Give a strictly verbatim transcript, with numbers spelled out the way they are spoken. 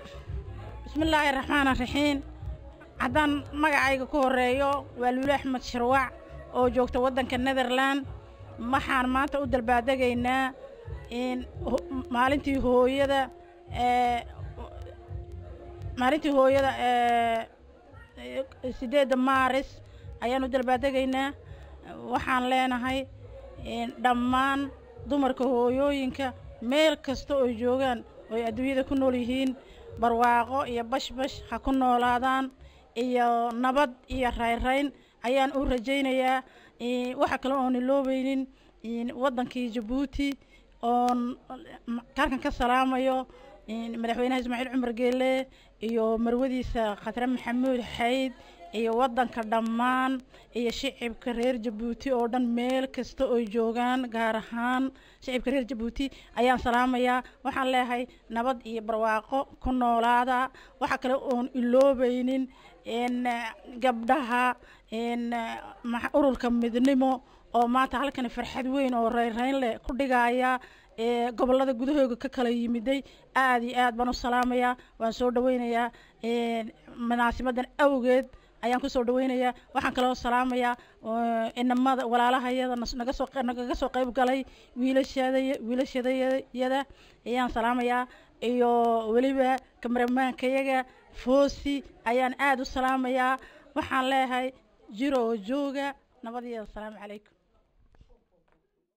بسم الله الرحمن الرحيم عدان مقعيga ku horeeyo waa Luule Axmed Shirwac oo joogta wadanka Netherland waxaan maanta u dalbaadageynaa in maalintii hooyada ee maalintii hooyada ee sideeda Maaris ayaan u dalbaadageynaa waxaan leenahay in dhammaan dumarka hooyooyinka meel kasta oo joogan oo adduunyada ku nool yihiin barwaaqo iyo bashbash ha ku noolaadaan iyo nabad iyo rayn ayaan u rajaynayaa waxa kale oo niloobaynin in wadankii Djibouti oo karkan ka salaamayo madaxweynaha Ismaaciil Cumar Geele iyo marwadiisa Khadra Maxamuud Xayd iyo wadanka dhammaan iyo shicibka reer Djibouti oo dhan meel kasta oo joogan gaar ahaan shicibka reer Djibouti ayaan salaamayaa waxaan leeyahay nabad iyo barwaaqo ku noolaada waxa kale oo iloobaynin in gabdhaha in ururka midnimo oo maanta halkan farxad weyn oo reereyn leh ku dhigaya ee gobolada gudahooda ka kala yimiday aad iyo aad baan u salaamayaa waan soo dhaweynayaa ee munaasabada awgeed ayaan ku soo dhaweynayaa waxaan kale oo salaamayaa inamada walaalahayada naga soo naga soo qayb galay wiilashada wiilashadayada ayaan salaamayaa iyo waliba kameramaankayaga Foosi ayaan aad u salaamayaa waxaan leeyahay jiro jooga nabad iyo salaam calaykum